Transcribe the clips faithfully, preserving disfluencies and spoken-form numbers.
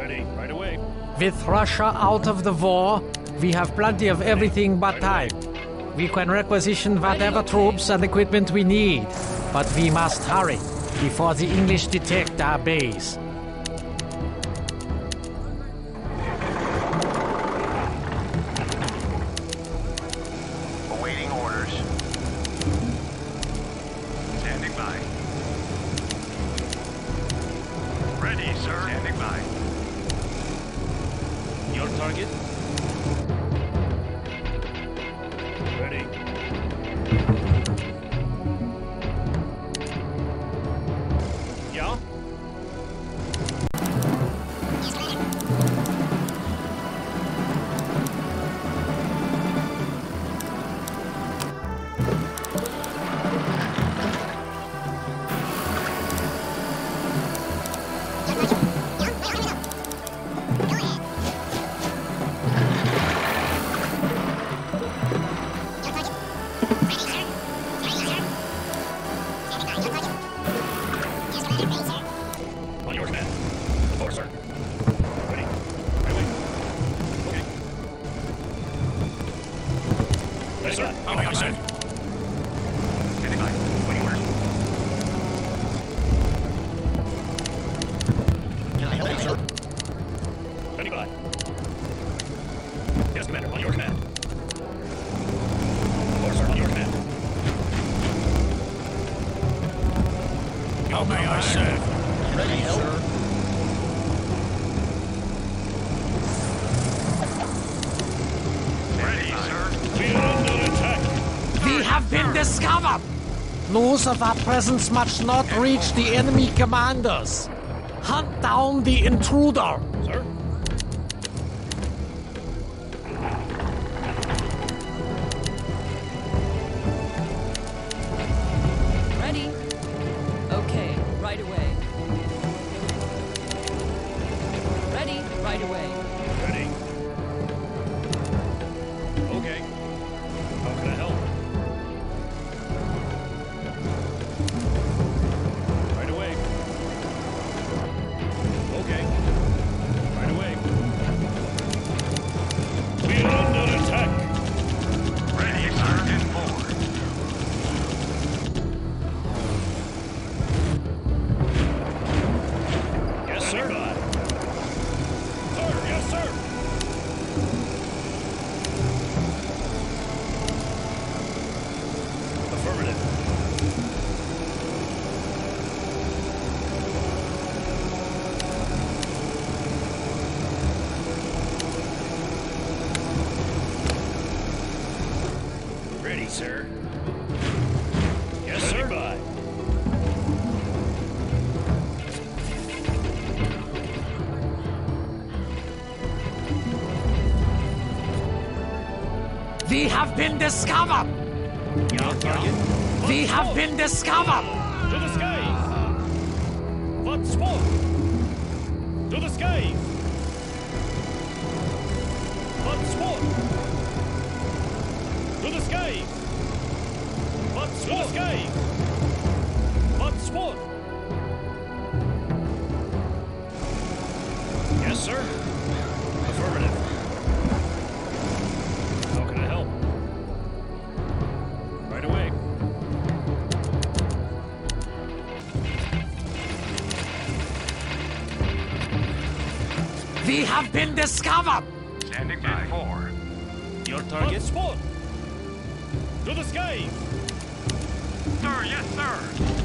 Ready, right away. With Russia out of the war, we have plenty of everything but time. We can requisition whatever troops and equipment we need, but we must hurry before the English detect our base. Awaiting orders. Standing by. Ready, sir. Standing by. Your target? Ready. Yeah? On your command. Of course, sir. Ready. Right away. Okay. Ready, sir. How may I send? Standing by. Waiting orders. Can I help you, sir? Standing by. Yes, Commander. On your command. Of course, sir. On your command. How may I serve? Ready, sir. Ready, sir. We are under attack. We have been discovered! News of our presence must not reach the enemy commanders. Hunt down the intruder. Sir? Ready? Okay, right away. Ready, right away. Ready. Okay. How can I help? Right away. Okay. Right away. We are under attack. Ready, sir. ten four. Yes, sir. Sir, yes, sir. Affirmative. Ready, sir. Yes, sir. By. We have been discovered! Your target. We have been discovered! To the skies! What sport? To the skies! What sport? To the skies! What sport? To the skies! What sport? Yes, sir. Affirmative. How can I help? Right away. We have been discovered! Standing by. four. Your target? Sport! To the skies! Sir, yes, sir.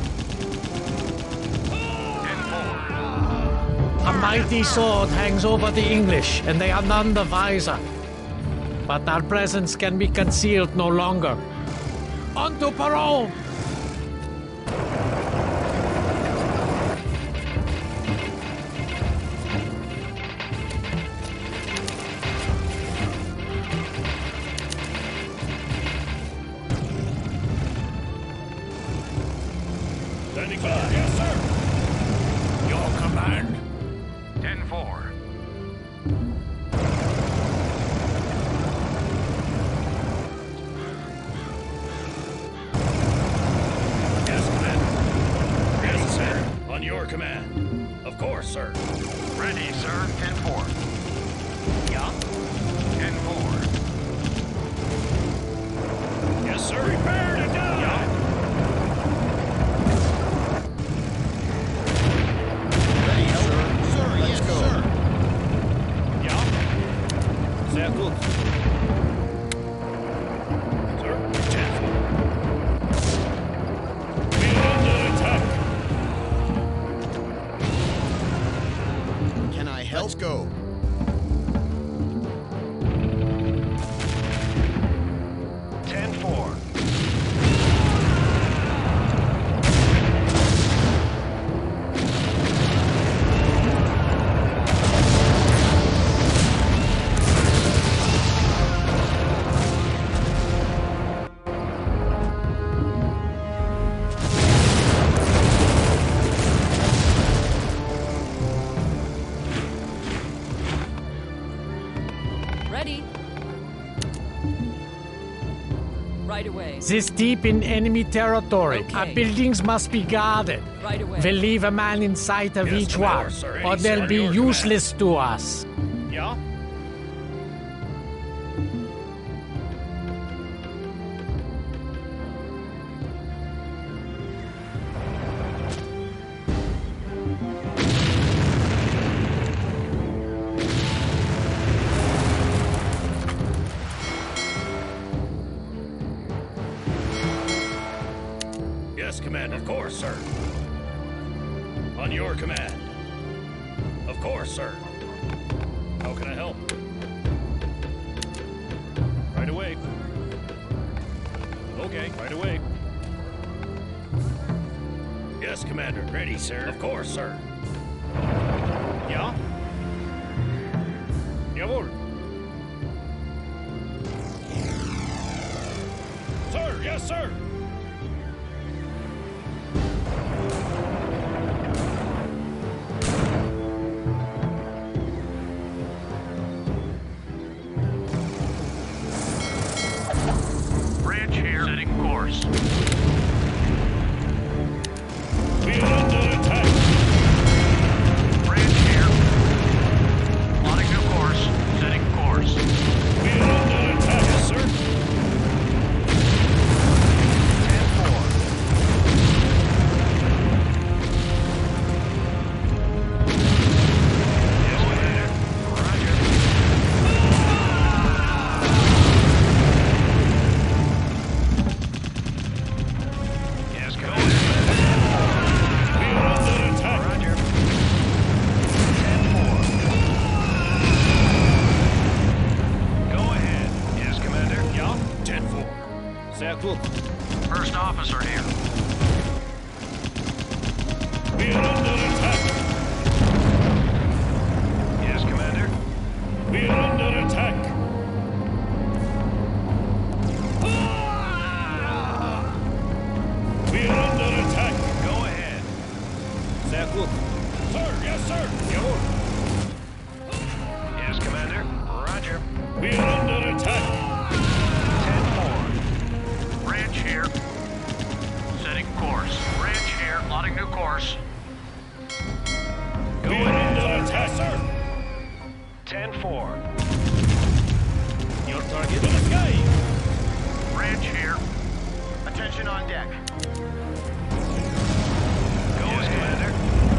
ten four. A mighty sword hangs over the English, and they are none the wiser. But our presence can be concealed no longer. On to Peron! Standing by. Yes, sir. Your command. ten four. Yes, Commander. Yes, sir. On your command. Of course, sir. Ready, sir. ten four. Yeah. ten four. Yes, sir. Prepare to die. Yeah. Ready, sir. Sir, yes, sir. Yeah. Sehr gut. Sir. ten four. We are under attack. Can I help? Let's go. ten four. Ready. Right away. This deep in enemy territory. Okay. Our buildings must be guarded. Right away. We'll leave a man in sight of Yes, each Commander, one, sir. or Any they'll sir, be your useless to us. Yeah. Yes, Commander. Of course, sir. On your command. Of course, sir. How can I help? Right away. Okay, right away. Yes, Commander. Ready, sir. Of course, sir. Yeah? Jawohl. Sir, yes, sir. Bridge here. Setting course. We are under attack. Bridge here. Plotting new course. Setting course. We are under attack, yes, sir. ten four. Yes, Commander. Roger. Yes, Commander. We are under attack. Roger. ten four. Go ahead. Yes, Commander. Ja, ten four. Sehr gut. First officer here. We are under attack. Yes, Commander. We are under attack. We are under attack. Go ahead. Sehr gut. Sir, yes, sir. Jawohl. Yes, Commander. Roger. We are under attack. ten four. Bridge here. Setting course. Bridge here. Plotting new course. Go We are ahead. under attack, sir. ten four. Your target. To the sky. Bridge here. Attention on deck. Go Yes, ahead. Commander.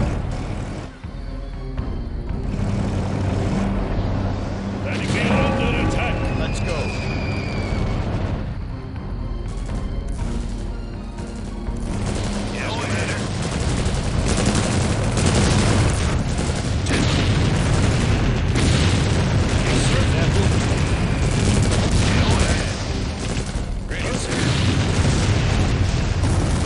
Ready. We are under attack. Let's go. Yes, Commander. Yes, sir. Sehr gut. Go ahead. Great, sir.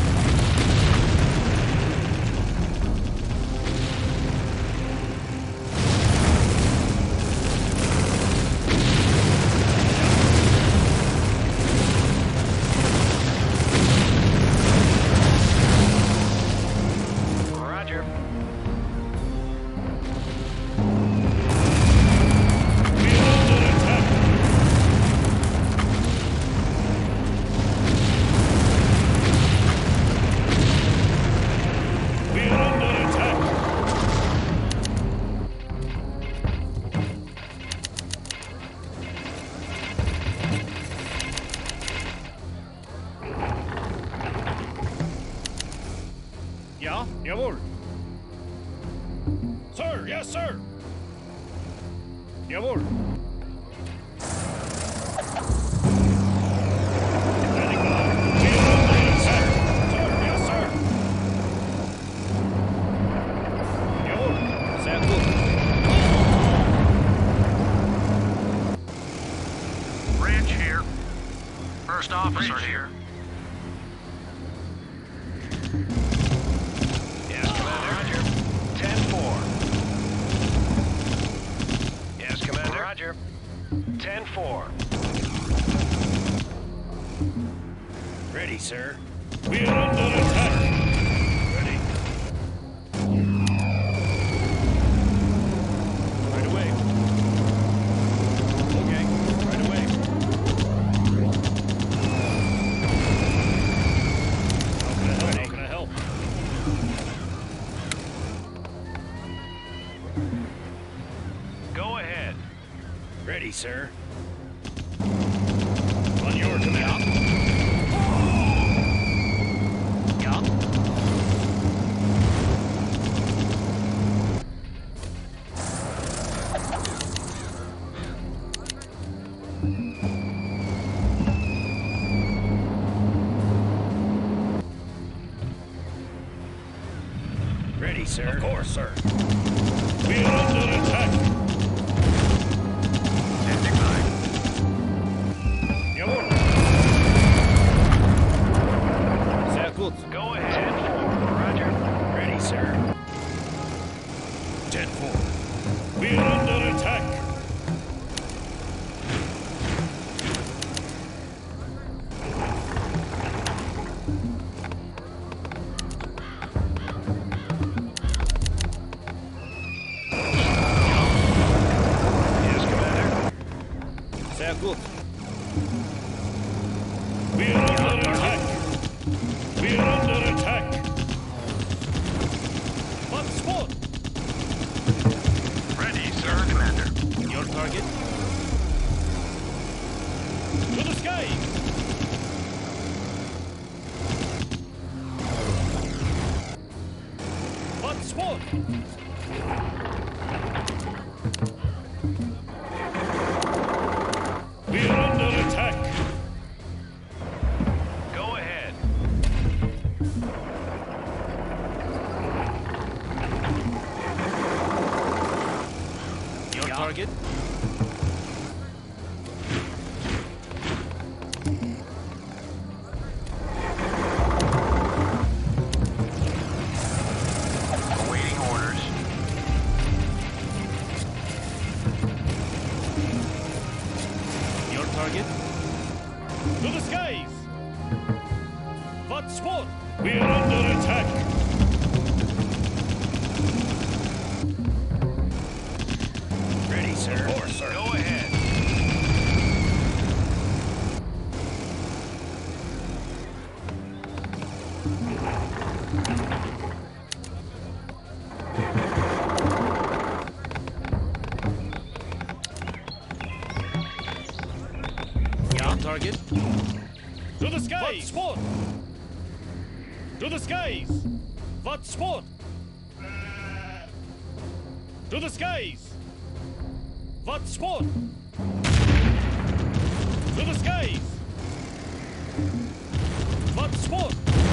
Yes, sir. Jawohl. Standing by. Yes, sir. Yes, sir. Jawohl. Sehr gut. Ranch here. First officer here. Yes, Commander. Roger. ten four. Yes, Commander. Roger. ten four. Ready, sir. We're under attack. Ready. Right away. Okay, right away. How can I help? How can I help? Go ahead. Ready, sir. On your command. Yeah. Ready, sir. Of course, sir. We are under attack. Standing by. Jawohl. Sehr gut. Go ahead. Roger. Ready, sir. ten four. We are under attack. Yes, Commander. Sehr gut. We are under attack. We are under attack. One spot. Ready, sir. Commander. Your target. To the sky. One spot. We are under attack. Go ahead. Your target. Awaiting orders. Your target. To the skies. What sport? We are under attack. Ready, sir. Of course, sir. Go ahead. Your target. To the skies. What sport? To the skies. What sport? To the skies. What sport? To the skies. What sport?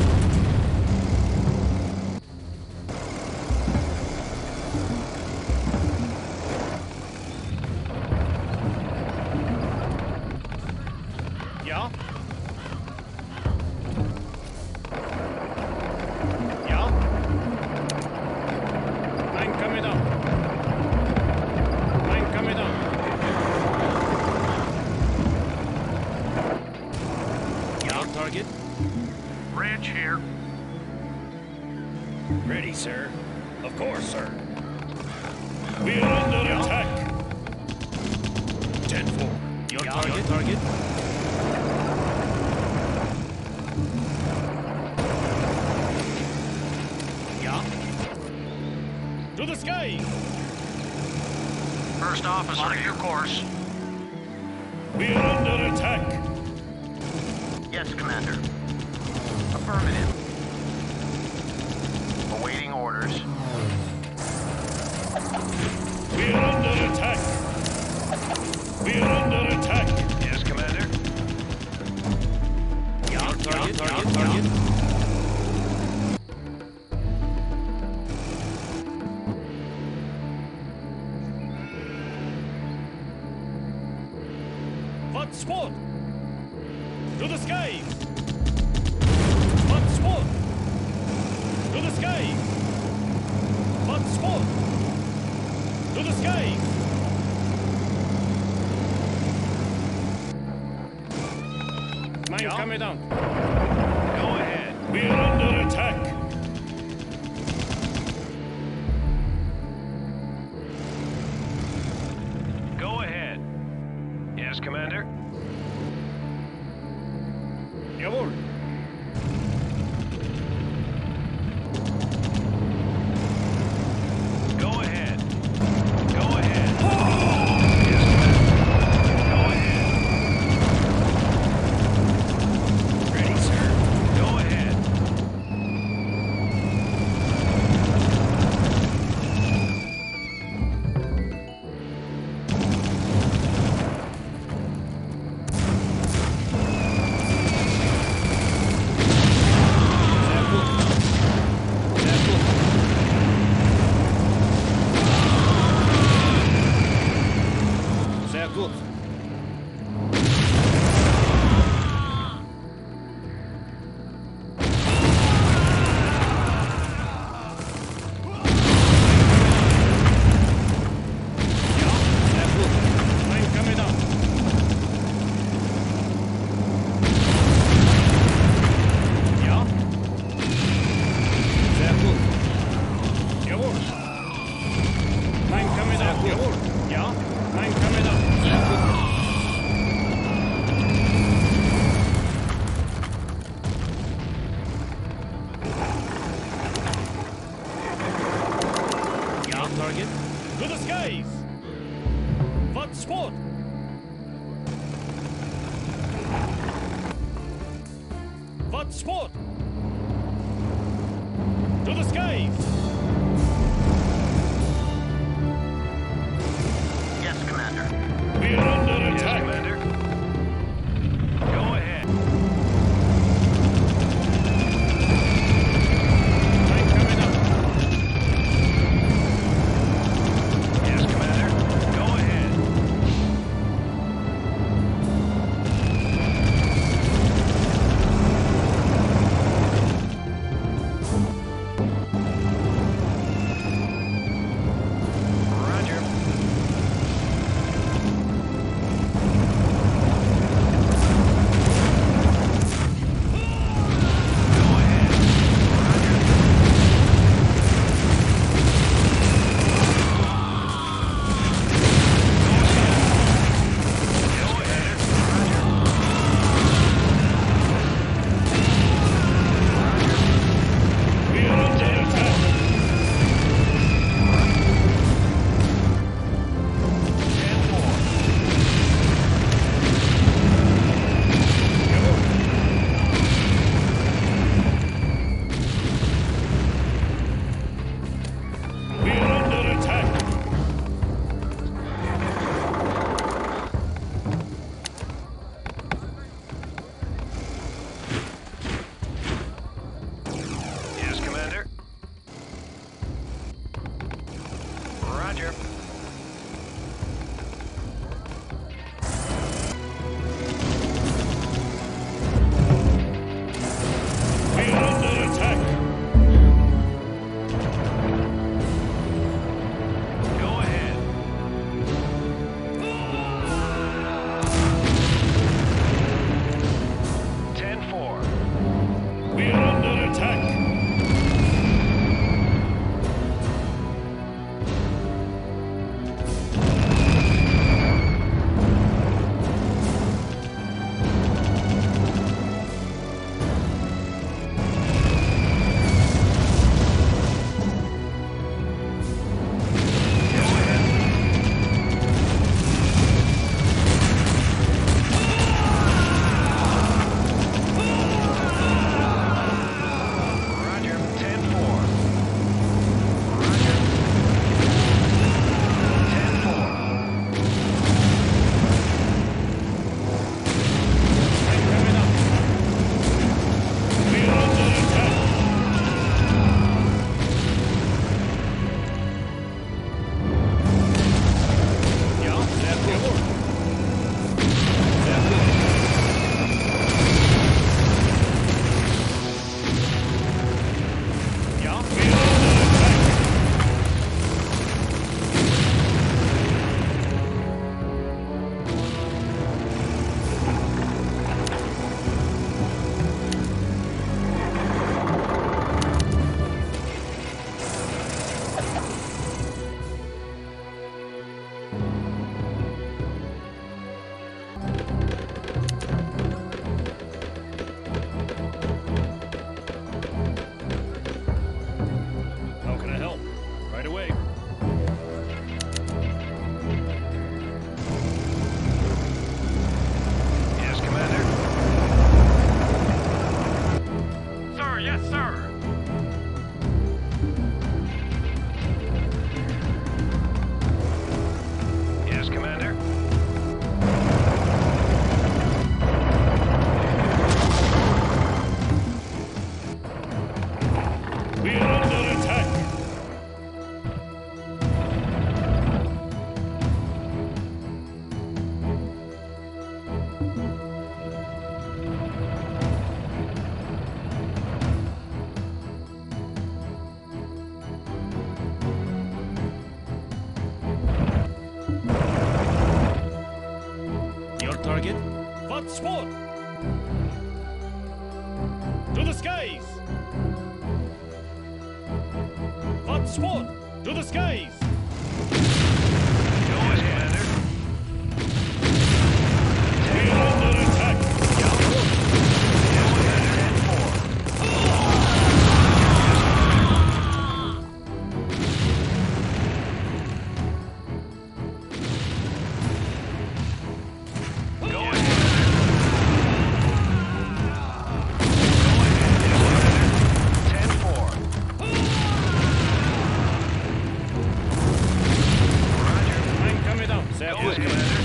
Ja. Ja. Ein Kommandant. Ein Kommandant. Ja. Target. Ranch here. Ready, sir. Of course, sir. We are under attack. ten four. Your Yeah, target. your target. Yeah. To the skies. First officer, on your course. We are under attack. Yes, Commander. Affirmative. Awaiting orders. Vad sport? To the skies! Vad sport? To the skies! Vad sport? To the skies! Mine Yeah. coming down. Go ahead. We're under attack. Go ahead. Yes, Commander. Jawohl. Go ahead. Go ahead. Yes, Commander. Go ahead. Ready, sir. Go ahead. Sehr gut. Ja, sehr gut. Mine coming down. Ja. Sehr gut. Jawohl. Mine coming down. Jawohl. Ja. Mine coming down. Sehr gut. Ja, target. To the skies! Vad sport? Vad sport? To the skies! Yes, Commander. We're under Yes, attack. Commander. Go ahead. Mine coming up. Yes, Commander. Go ahead. Roger. Go ahead. Roger. Go ahead. We're under attack. ten four. We're under attack. Yes, Commander. Roger. We're under attack. Go ahead. ten four. We're under attack. What's what? To the skies! What's what? To the skies! Go ahead, Commander. We're under attack! Go ahead, ten four. Go ahead. ten four. Roger. I'm coming up, sir. Go ahead, Commander.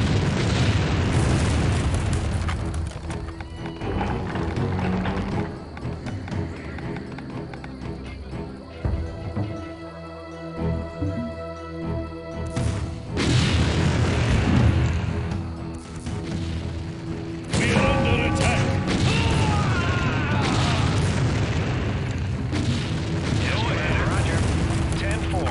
We're under attack! Yes, Commander. Roger. ten four.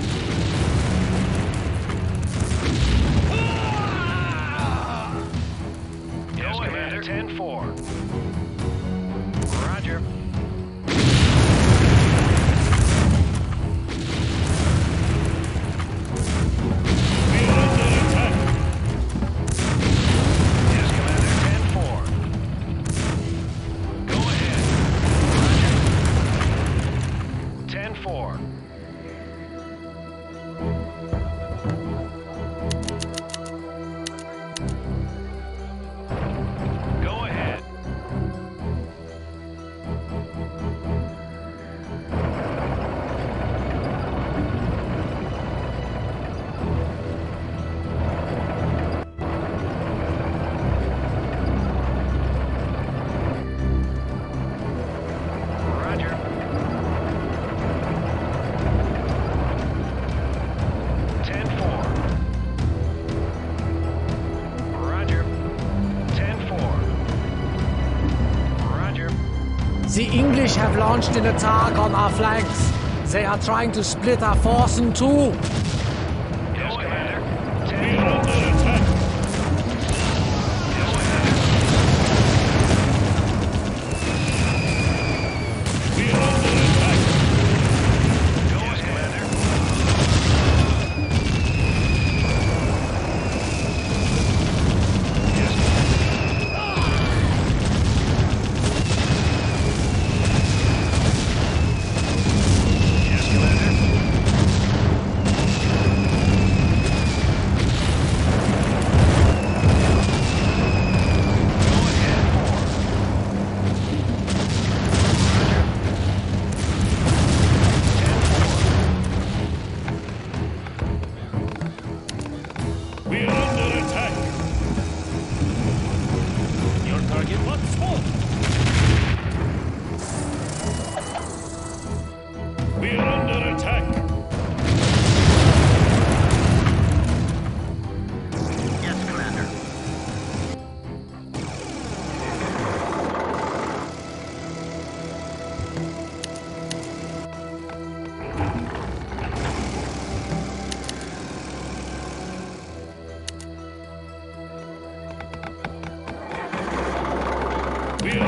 Yes, Commander. ten four. Roger. We're under attack! Yes, Commander. ten four. Go ahead. Roger. ten four. Go ahead. Roger. ten four. Roger. ten four. Roger. The English have launched an attack on our flanks. They are trying to split our force in two. Yes, Commander. We're ten four. under attack! Go ahead. We're under attack! Go ahead, Commander. Yes, Yes, Commander. Go ahead, four. Roger. We're under attack! Your target, what's what? We're under attack! Yes, Commander. We're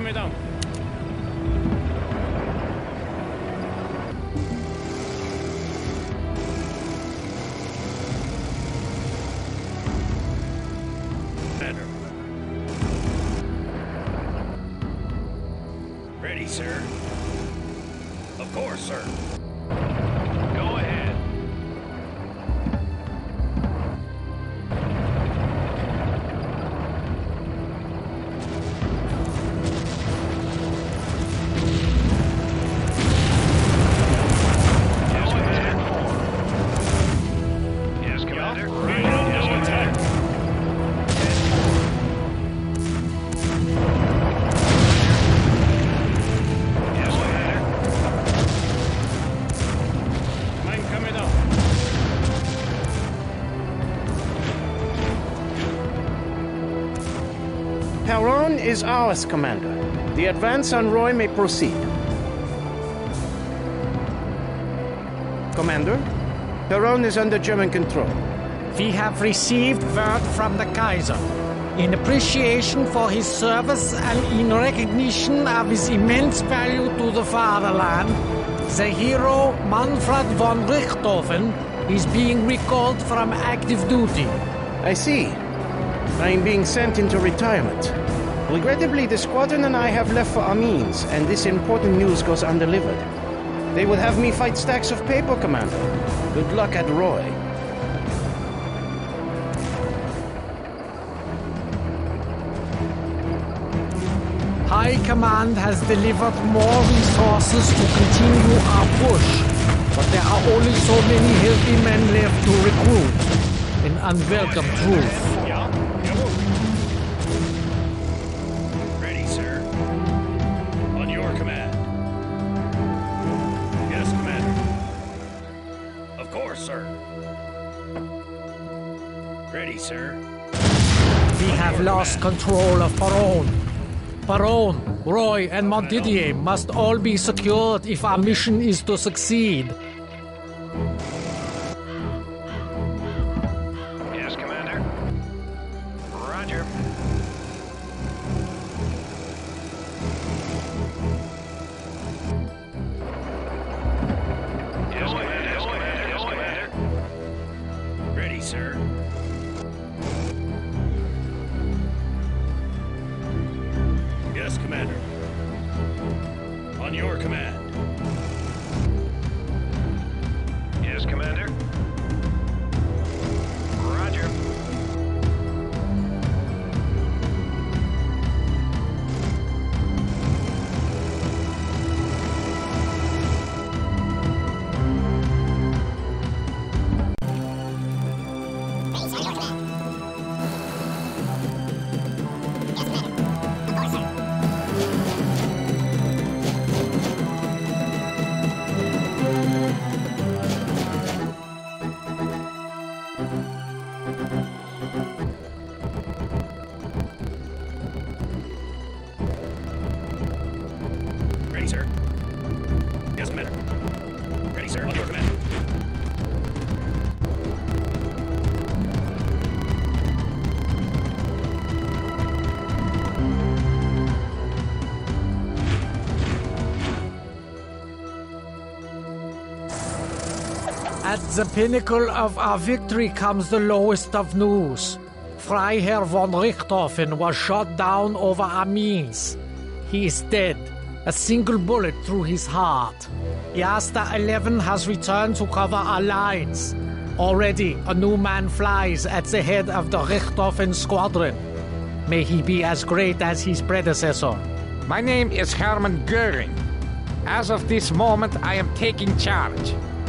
down. Commander. Ready, sir. Of course, sir. Go ahead. Yes, Commander. Yes, Commander. Ready to attack. Yes, Commander. Mine coming up. Peron is ours, Commander. The advance on Roy may proceed. Commander, Peron is under German control. We have received word from the Kaiser. In appreciation for his service and in recognition of his immense value to the fatherland, the hero Manfred von Richthofen is being recalled from active duty. I see. I am being sent into retirement. Regrettably, the squadron and I have left for Amiens, and this important news goes undelivered. They would have me fight stacks of paper, Commander. Good luck at Roy. High Command has delivered more resources to continue our push, but there are only so many healthy men left to recruit. An unwelcome truth. Yeah. Ready, sir. On your command. Yes, Commander. Of course, sir. Ready, sir. We have lost control of Peron. Peron, Roy, and Montdidier must all be secured if our mission is to succeed. Yes, Commander. Roger. Yes, Commander. Yes, Commander. Yes, Commander. Ready, sir. Yes, Commander. On your command. Yes, Commander. Roger. Ready, sir. Yes, Commander. Ready, sir. On your command. At the pinnacle of our victory comes the lowest of news. Freiherr von Richthofen was shot down over Amiens. He is dead, a single bullet through his heart. Yasta eleven has returned to cover our lines. Already, a new man flies at the head of the Richthofen squadron. May he be as great as his predecessor. My name is Hermann Göring. As of this moment, I am taking charge.